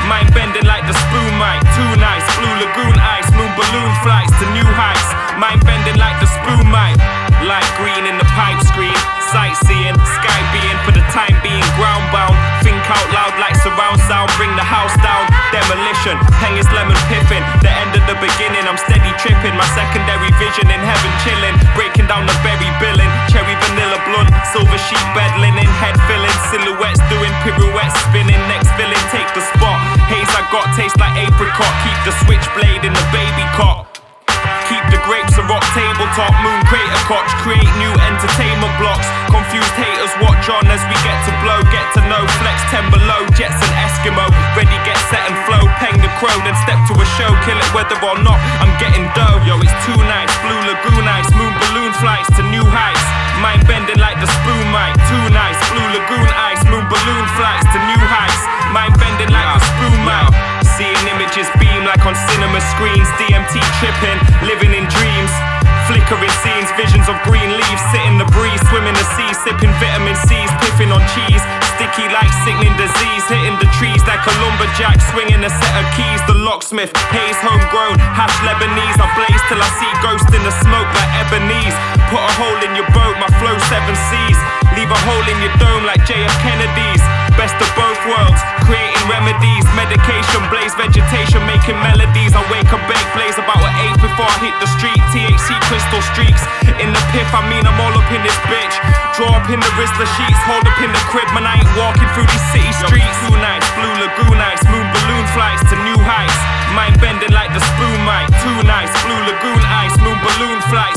mind bending like the spoon mic. Too nice, blue lagoon ice, moon balloon flights to new heights. Mind bending like the spoon mic. Light green in the pipe screen, sightseeing, sky being for the time being ground bound. Think out loud like surround sound, bring the house down. Demolition, hang his lemon piffin. The end of the beginning, I'm steady tripping. My secondary vision in heaven chilling, breaking down the berry billing. Cherry vanilla blunt, silver sheet bed linen, head filling, silhouettes doing pirouettes, spinning. Next villain take the spot. Haze I got taste like apricot. Keep the switchblade in the baby cot. Keep the grapes a rock tabletop, moon crater koch. Create new entertainment blocks. Confused haters watch on as we get to blow. Get to know, flex 10 below. Jets and Eskimo, ready get set and flow. Peng the crow, then step to a show. Kill it whether or not I'm getting dough. Yo, it's too nice, blue lagoon ice, moon balloon flights to new heights. Mind bending like the spoon mic. Too nice, blue lagoon ice, moon balloon flights to new heights. Mind bending like the spoon mic. Seeing images beam like on cinema screens. DMT tripping, living in dreams. Flickering scenes, visions of green leaves. Sit in the breeze, swim in the sea. Sipping vitamin C's, piffing on cheese. Sticky like sickening disease. Hitting the trees like a lumberjack. Swinging a set of keys, the locksmith. Haze homegrown, hash Lebanese. I blaze till I see ghosts in the smoke like Ebenezer. Put a hole in your boat, my flow 7 seas. Leave a hole in your dome like JF Kennedy's. Best of both worlds, creating remedies. Medication, blaze vegetation, making melodies. I wake and bake, blaze about an 8 before I hit the street. THC crystal streaks, in the piff, I mean I'm all up in this bitch. Draw up in the Rizzler sheets, hold up in the crib. Man, I ain't walking through these city streets. Too nice, blue lagoon ice, moon balloon flights to new heights. Mind bending like the spoon mic. Too nice, blue lagoon ice, moon balloon flights